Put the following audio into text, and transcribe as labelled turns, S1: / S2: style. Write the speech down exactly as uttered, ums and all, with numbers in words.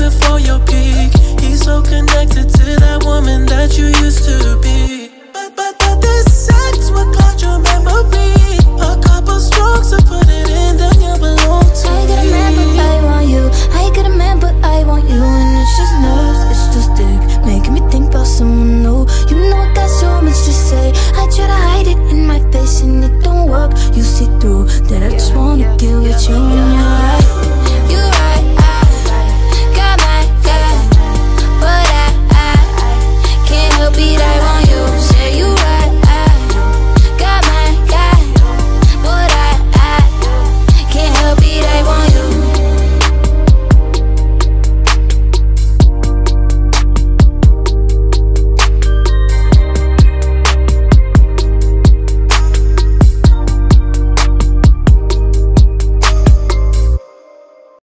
S1: before your peak. He's so connected to that woman that you used to be. But, but, but this sex will cloud your memory. A couple strokes to put it in, then you belong to me.